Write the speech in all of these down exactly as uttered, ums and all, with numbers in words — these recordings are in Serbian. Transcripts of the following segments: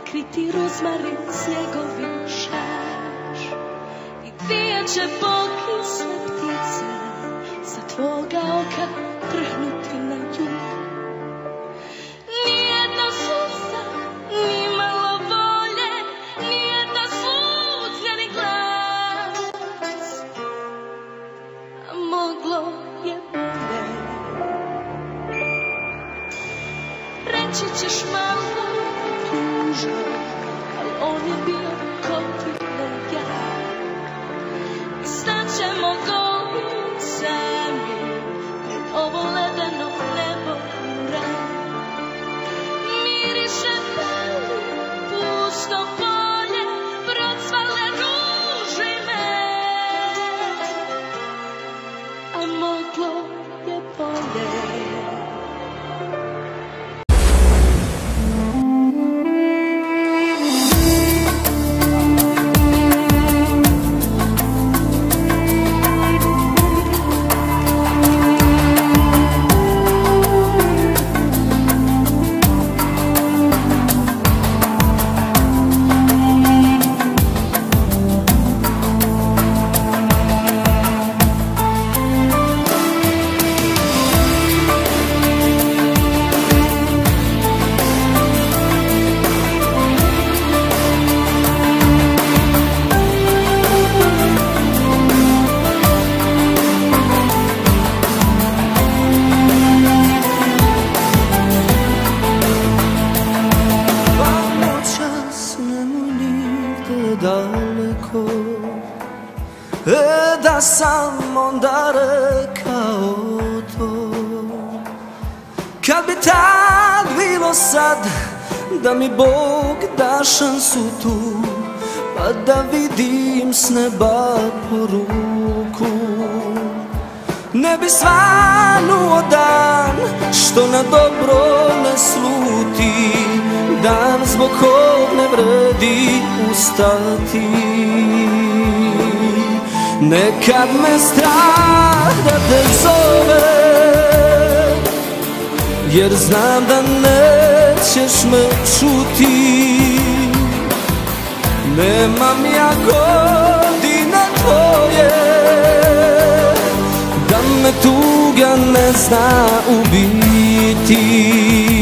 kriti rozmarin s njegovim šaš i vijeće bogi sve ptice sa tvoga oka trhnuti na jug. Nijedna suza, ni malo volje, nijedna slucljeni glas, a moglo je bolje. Reći ćeš malo tužno, ali on je bio kotivno ja. I staćemo goli sami pred ovo ledeno nebo mura. Miriše pali, pusto polje, procvale ruže me, a moglo je bolje. Daleko, e, da sam onda rekao to. Kad bi tad bilo sad, da mi Bog da šansu tu, pa da vidim s neba poruku. Ne bi svanuo dan, što na dobro ne sluti, dan zbog kog ne vredi ustati. Nekad me strah da te zove, jer znam da nećeš me čuti. Nemam ja godine tvoje, da me tuga ne zna ubiti.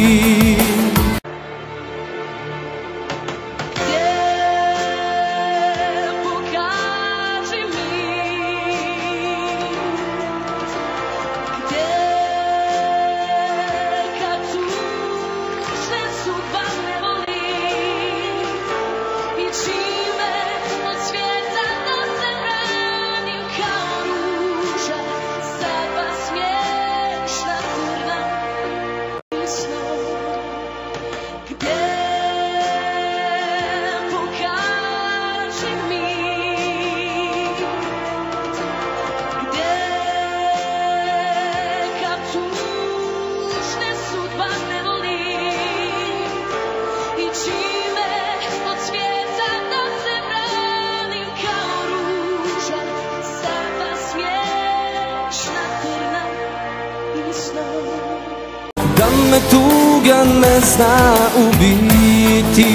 Da me tuga ne zna ubiti.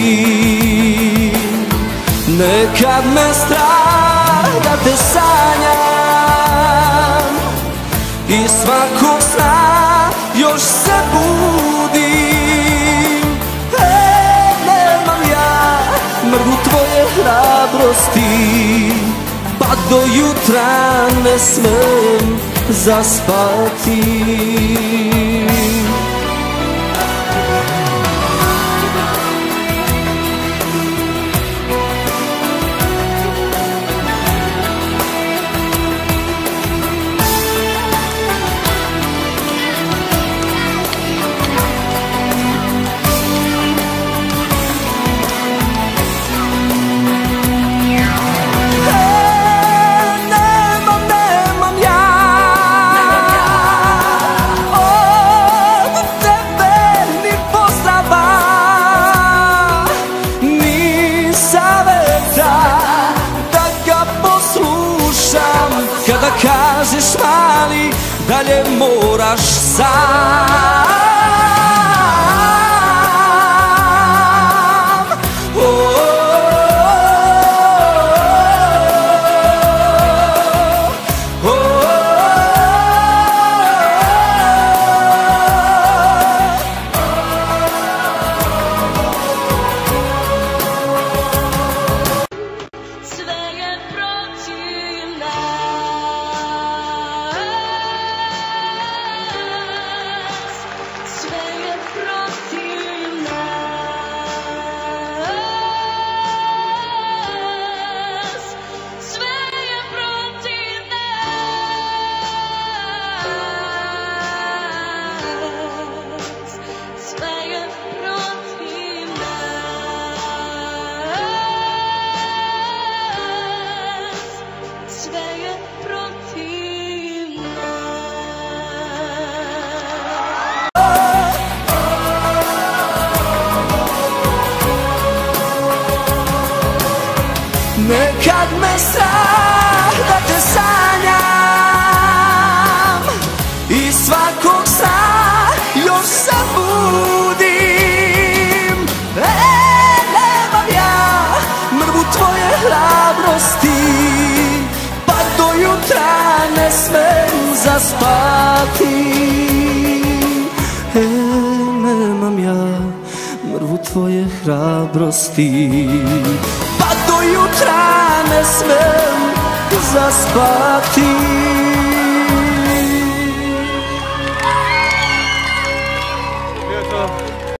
Nekad me strah da te sanjam i svakog sna još se budim. E, nemam ja mrgu tvoje hrabrosti, pa do jutra ne smem zaspati. Kada kažeš mali, dalje moraš sam. kad me strah da te sanjam i svakog sna još se budim. E, nemam ja mrvu tvoje hrabrosti, pa do jutra ne smem zaspati. E, nemam ja mrvu tvoje hrabrosti, pa do jutra ne smem zaspati.